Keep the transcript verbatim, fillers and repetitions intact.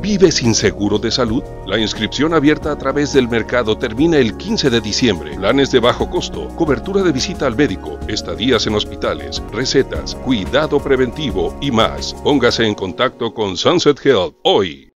¿Vive sin seguro de salud? La inscripción abierta a través del mercado termina el quince de diciembre. Planes de bajo costo, cobertura de visita al médico, estadías en hospitales, recetas, cuidado preventivo y más. Póngase en contacto con Sunset Health hoy.